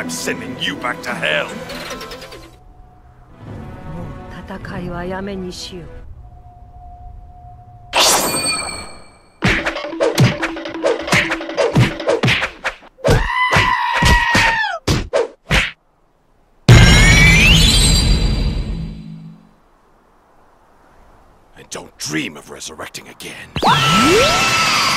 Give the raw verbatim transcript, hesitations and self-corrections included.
I'm sending you back to hell. もう戦いはやめにしよう。 And don't dream of resurrecting again.